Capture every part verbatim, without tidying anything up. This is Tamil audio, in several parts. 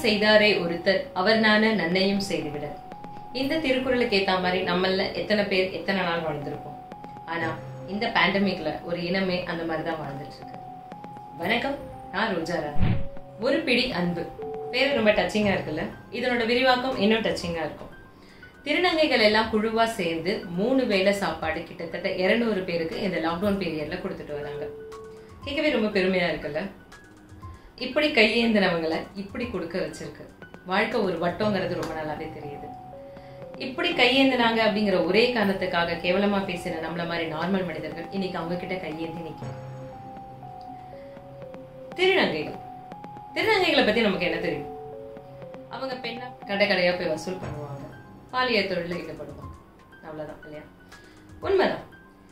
செய்தாரே ஒருத்தர் அவர் நான நன்னையும் செய்துவிட. இந்த திருக்குறளுக்கு ஏத்த மாதிரி நம்மள எத்தனை பேர் எத்தனை நாள் வாழ்ந்திருப்போம். ஆனா இந்த பேண்டமிக்ல ஒரு இனமே அந்த மாதிரிதான் வாழ்ந்துட்டு இருக்கு. வணக்கம், நான் ரோஜாரா. ஒரு பிடி அன்பு பேரு ரொம்ப டச்சிங்கா இருக்குல்ல. இதனோட விரிவாக்கம் இன்னும் டச்சிங்கா இருக்கும். திருநங்கைகள் எல்லாம் குழுவா சேர்ந்து மூணு வேளை சாப்பாடு கிட்டத்தட்ட இருநூறு பேருக்கு இந்த லாக்டவுன் பீரியட்ல கொடுத்துட்டு வராங்க. கேட்கவே ரொம்ப பெருமையா இருக்குல்ல. இப்படி கையேந்தினவங்களை இப்படி கொடுக்க வச்சிருக்கு. வாழ்க்கை ஒரு வட்டங்கிறது ரொம்ப நல்லாவே தெரியுது. இப்படி கையேந்தினாங்க அப்படிங்கிற ஒரே காரணத்துக்காக கேவலமா பேசின நம்மள மாதிரி நார்மல் மனிதர்கள் இன்னைக்கு அவங்க கிட்ட கையேந்தி நிற்கும். திருநங்கைகள் திருநங்கைகளை பத்தி நமக்கு என்ன தெரியும்? அவங்க பெண்ணா கடை கடையா போய் வசூல் பண்ணுவாங்க, பாலியல் தொழில ஈடுபடுவாங்க, அவ்வளவுதான் இல்லையா? உண்மைதான்.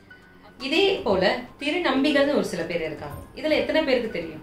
இதே போல திருநம்பிகள்னு ஒரு சில பேர் இருக்காங்க. இதுல எத்தனை பேருக்கு தெரியும்?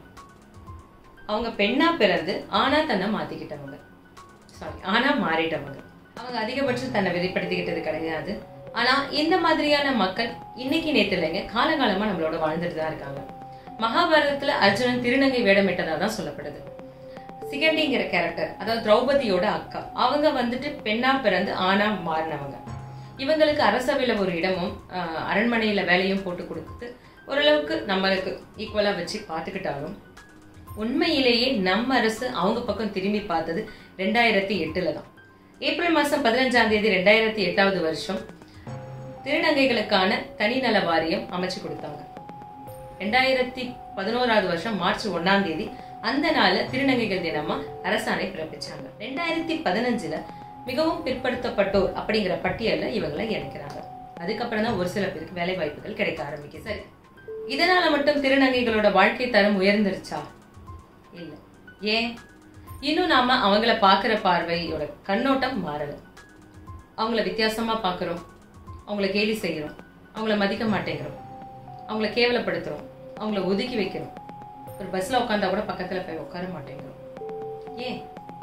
அவங்க பெண்ணா பிறந்து ஆனா தன்னை மாத்திக்கிட்டவங்க, சாரி ஆனா மாறிட்டவங்க. அவங்க அதிகபட்சம் தன்னை வெளிப்படுத்திக்கிட்டது கிடையாது. ஆனா இந்த மாதிரியான மக்கள் இன்னைக்கு நேத்து இல்லைங்க, காலகாலமா நம்மளோட வாழ்ந்துட்டு தான் இருக்காங்க. மகாபாரதத்துல அர்ஜுனன் திருநங்கை வேடமிட்டதா தான் சொல்லப்படுது. சிகண்டிங்கிற கேரக்டர், அதாவது திரௌபதியோட அக்கா, அவங்க வந்துட்டு பெண்ணா பிறந்து ஆனா மாறினவங்க. இவங்களுக்கு அரசவையில ஒரு இடமும் அரண்மனையில வேலையும் போட்டு கொடுத்து ஓரளவுக்கு நம்மளுக்கு ஈக்குவலா வச்சு பார்த்துக்கிட்டாலும் உண்மையிலேயே நம்ம அரசு அவங்க பக்கம் திரும்பி பார்த்தது ரெண்டாயிரத்தி எட்டுல தான். ஏப்ரல் மாசம் பதினஞ்சாம் தேதி ரெண்டாயிரத்தி எட்டாவது வருஷம் திருநங்கைகளுக்கான தனிநல வாரியம் அமைச்சு கொடுத்தாங்க. ரெண்டாயிரத்தி பதினோராவது வருஷம் மார்ச் ஒன்னாம் தேதி அந்த நாள திருநங்கைகள் தினமா அரசாணை பிறப்பிச்சாங்க. ரெண்டாயிரத்தி பதினஞ்சுல மிகவும் பிற்படுத்தப்பட்டோர் அப்படிங்கிற பட்டியல்ல இவங்களை இணைக்கிறாங்க. அதுக்கப்புறம் தான் ஒரு சில பேருக்கு வேலை வாய்ப்புகள் கிடைக்க ஆரம்பிக்கு. சரி, இதனால மட்டும் திருநங்கைகளோட வாழ்க்கை தரம் உயர்ந்துருச்சா? இல்ல. ஏன்? இன்னும் நாம அவங்கள பாக்குற பார்வையோட கண்ணோட்டம் மாறல. அவங்கள வித்தியாசமா பாக்குறோம், அவங்கள கேலி செய்யறோம், அவங்கள மதிக்க மாட்டேங்கிறோம், அவங்கள கேவலப்படுத்துறோம், அவங்கள ஒதுக்கி வைக்கிறோம். ஒரு பஸ்ல உட்காந்தா கூட பக்கத்துல போய் உட்கார மாட்டேங்கிறோம். ஏன்?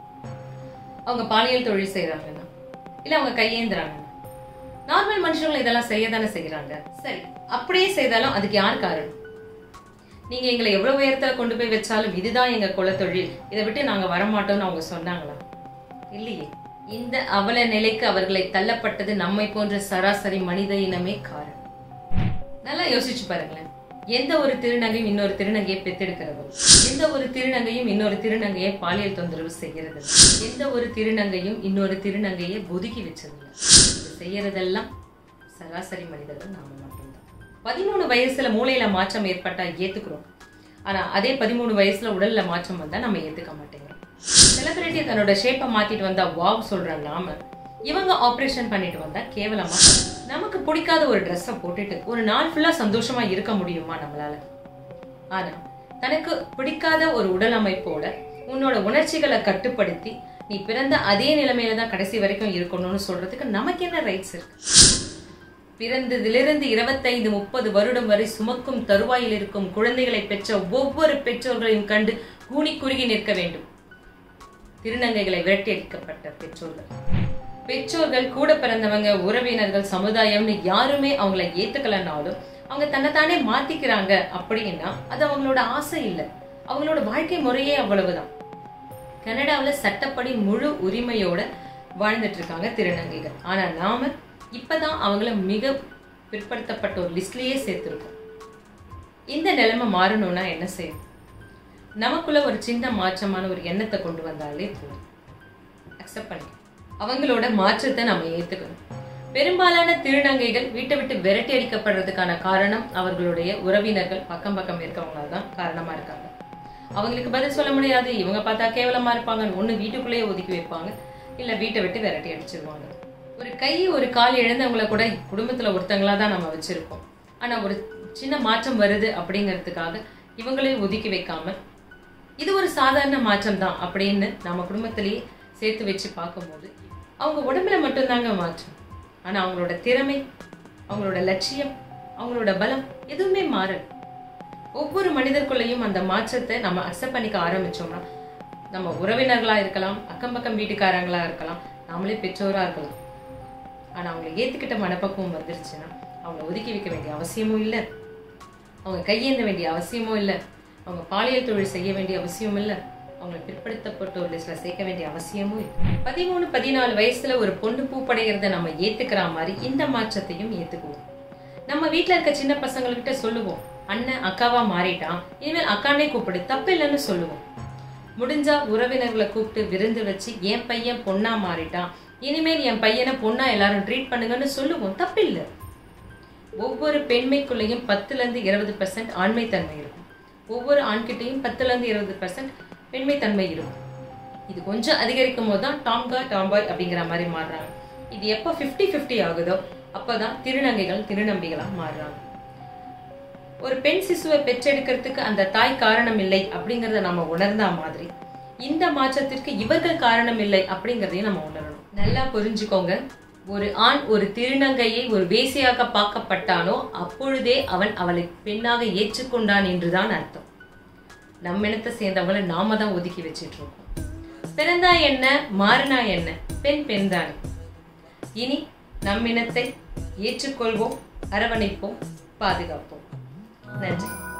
அவங்க பாலியல் தொழில் செய்யறாங்கன்னா, இல்ல அவங்க கையேந்துறாங்கன்னா, நார்மல் மனுஷங்களை இதெல்லாம் செய்யதானே செய்யறாங்க. சரி, அப்படியே செய்தாலும் அதுக்கு யார் காரணம்? நீங்க எங்களை எவ்வளவு உயரத்துல கொண்டு போய் வச்சாலும் இதுதான் எங்க குலத்தொழில், இதை விட்டு நாங்க வரமாட்டோம்னு அவங்க சொன்னாங்களா? இல்லையே. இந்த அவல நிலைக்கு அவர்களை தள்ளப்பட்டது நம்மை போன்ற சராசரி மனித இனமே காரணம். நல்லா யோசிச்சு பாருங்களேன். எந்த ஒரு திருநங்கையும் இன்னொரு திருநங்கையை பெத்தெடுக்கிறது, எந்த ஒரு திருநங்கையும் இன்னொரு திருநங்கையை பாலியல் தொந்தரவு செய்யறது, எந்த ஒரு திருநங்கையும் இன்னொரு திருநங்கையை ஒதுக்கி வச்சதில்லை. செய்யறதெல்லாம் சராசரி மனிதர்கள் நாம மட்டும்தான். பதிமூணு வயசுல மூளையில மாற்றம் ஏற்பட்டா ஏத்துக்கிறோம். ஆனா அதே பதிமூணு வயசுல உடல்ல மாற்றம் வந்தா நம்ம ஏத்துக்க மாட்டேங்கிறோம். செலிபிரிட்டி தன்னோட ஷேப்பை மாத்திட்டு வந்தா வாவ் சொல்ற நாம, இவங்க ஆபரேஷன் பண்ணிட்டு வந்தா கேவலமா. நமக்கு பிடிக்காத ஒரு ட்ரெஸ்ஸை போட்டுட்டு ஒரு நாள் ஃபுல்லா சந்தோஷமா இருக்க முடியுமா நம்மளால? ஆனா தனக்கு பிடிக்காத ஒரு உடல் அமைப்போட உன்னோட உணர்ச்சிகளை கட்டுப்படுத்தி நீ பிறந்த அதே நிலைமையில தான் கடைசி வரைக்கும் இருக்கணும்னு சொல்றதுக்கு நமக்கு என்ன ரைட்ஸ் இருக்கு? பிறந்ததிலிருந்து இருபத்தைந்து முப்பது வருடம் வரை சுமக்கும் தருவாயில் இருக்கும் குழந்தைகளை பெற்ற ஒவ்வொரு பெற்றோர்களையும் கண்டு கூனி குறுகி நிற்க வேண்டும். திருநங்கைகளை விரட்டி அடிக்கப்பட்ட பெற்றோர்கள், பெற்றோர்கள், கூட பிறந்தவங்க, உறவினர்கள், சமுதாயம்னு யாருமே அவங்களை ஏத்துக்கலனாலும் அவங்க தன்னைத்தானே மாத்திக்கிறாங்க அப்படின்னா அது அவங்களோட ஆசை இல்லை, அவங்களோட வாழ்க்கை முறையே அவ்வளவுதான். கனடாவில் சட்டப்படி முழு உரிமையோட வாழ்ந்துட்டு இருக்காங்க திருநங்கைகள். ஆனா நாம இப்பதான் அவங்கள மிக பிற்படுத்தப்பட்ட ஒரு லிஸ்ட்லயே சேர்த்திருக்கோம். இந்த நிலைமை மாறணும்னா என்ன செய்யும்? நமக்குள்ள ஒரு சின்ன மாற்றமான ஒரு எண்ணத்தை கொண்டு வந்தாலே போதும். அக்செப்ட் பண்ணி அவங்களோட மாற்றத்தை நம்ம ஏத்துக்கணும். பெரும்பாலான திருநங்கைகள் வீட்டை விட்டு விரட்டி அடிக்கப்படுறதுக்கான காரணம் அவர்களுடைய உறவினர்கள், பக்கம் பக்கம் இருக்கவங்களால தான் காரணமா இருக்காங்க. அவங்களுக்கு பதில் சொல்ல முடியாது, இவங்க பார்த்தா கேவலமா இருப்பாங்க, ஒண்ணு வீட்டுக்குள்ளேயே ஒதுக்கி வைப்பாங்க, இல்ல வீட்டை விட்டு விரட்டி அடிச்சிருவாங்க. ஒரு கை ஒரு கால் இழந்தவங்களை கூட குடும்பத்துல ஒருத்தங்களா தான் நம்ம வச்சிருக்கோம். ஆனா ஒரு சின்ன மாற்றம் வருது அப்படிங்கிறதுக்காக இவங்களையும் ஒதுக்கி வைக்காம இது ஒரு சாதாரண மாற்றம் தான் அப்படின்னு நம்ம குடும்பத்திலேயே சேர்த்து வச்சு பார்க்கும்போது அவங்க உடம்புல மட்டும்தாங்க மாற்றம். ஆனா அவங்களோட திறமை, அவங்களோட லட்சியம், அவங்களோட பலம் எதுவுமே மாறல. ஒவ்வொரு மனிதர்க்குள்ளேயும் அந்த மாற்றத்தை நம்ம அக்செப்ட் பண்ணிக்க ஆரம்பிச்சோம்னா, நம்ம உறவினர்களா இருக்கலாம், அக்கம் பக்கம் வீட்டுக்காரங்களா இருக்கலாம், நாமளே பெற்றோரா இருக்கலாம், ஆனா அவங்களை ஏத்துக்கிட்ட மனப்பக்குவம் வந்துருச்சுன்னா அவங்களை ஒதுக்கி வைக்க வேண்டிய அவசியமும் இல்லை, அவங்க கையேந்த வேண்டிய அவசியமும் இல்லை, அவங்க பாலியல் தொழில் செய்ய வேண்டிய அவசியம் இல்லை, அவங்களை பிற்படுத்தப்பட்ட ஒரு லிஸ்ட்ல சேர்க்க வேண்டிய அவசியமும் இல்லை. பதிமூணு பதினாலு வயசுல ஒரு பொண்ணு பூப்படைகிறத நம்ம ஏத்துக்கிற மாதிரி இந்த மாற்றத்தையும் ஏத்துக்குவோம். நம்ம வீட்டுல இருக்க சின்ன பசங்கள்கிட்ட சொல்லுவோம், அண்ணன் அக்காவா மாறிட்டான், இனிமேல் அக்கானே கூப்பிடு, தப்பு இல்லைன்னு சொல்லுவோம். முடிஞ்சா உறவினர்களை கூப்பிட்டு விருந்து வச்சு என் பையன் பொண்ணா மாறிட்டான், இனிமேல் என் பையனை பொண்ணா எல்லாரும் ட்ரீட் பண்ணுங்கன்னு சொல்லுவோம், தப்பு இல்லை. ஒவ்வொரு பெண்மைக்குள்ளேயும் பத்துல இருந்து இருபது பெர்சென்ட் ஆண்மை தன்மை இருக்கும். ஒவ்வொரு ஆண்கிட்டையும் பத்துல இருந்து இருபது பெர்சென்ட் பெண்மை தன்மை இருக்கும். இது கொஞ்சம் அதிகரிக்கும் போது தான் டாம்கா டாம்பாய் அப்படிங்கிற மாதிரி மாறுறாங்க. இது எப்போ பிப்டி பிப்டி ஆகுதோ அப்பதான் திருநங்கைகள் திருநம்பிகளா மாறுறாங்க. ஒரு பெண் சிசுவை பெற்றெடுக்கிறதுக்கு அந்த தாய் காரணம் இல்லை அப்படிங்கறத நம்ம உணர்ந்தா மாதிரி இந்த மாற்றத்திற்கு இவர்கள் காரணம் இல்லை அப்படிங்கறதையும் நம்ம உணரணும். நல்லா புரிஞ்சுக்கோங்க, ஒரு ஆண் ஒரு திருநங்கையை ஒரு வேசியாக பார்க்கப்பட்டானோ அப்பொழுதே அவன் அவளை பெண்ணாக ஏற்றுக்கொண்டான் என்றுதான் அர்த்தம். நம்ம இனத்தை சேர்ந்தவங்களை நாம தான் ஒதுக்கி வச்சிட்டு இருக்கோம். பிறந்தா என்ன மாறினா என்ன, பெண் பெண் தானே. இனி நம் இனத்தை ஏற்றுக்கொள்வோம், அரவணைப்போம், பாதுகாப்போம். நன்றி.